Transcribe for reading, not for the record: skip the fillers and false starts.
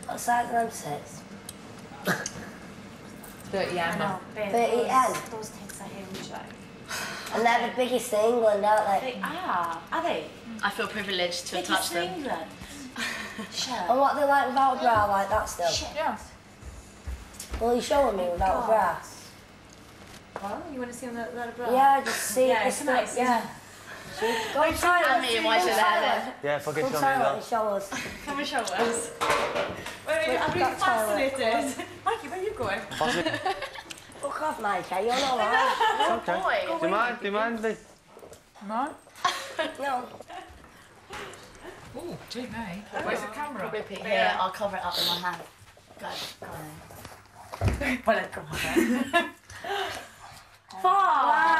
What size are them tits? 30M. 30M? Those tits are huge, though. And they're the biggest in England, aren't they? They are. Are they? I feel privileged to touch them. Biggest in England? Sure. And what they like without a bra, like that still? Shit. Yeah. Will you show me without a bra? Well, you want to see them without a bra? Yeah, just see Yeah, it. it's nice. Yeah. Go And me and watch that. Yeah, fucking Come show me silent that. and show us. Come and show us. Wait, I'm really that toilet. fascinated. Mikey, where are you going? Fuck off, Mikey, you're not right. Okay. Boy. Do you mind, Lee? No. No. Oh, gee, me. Where's the camera? Probably put here. I'll cover it up with my hand. Go on. Well, come on then. 4!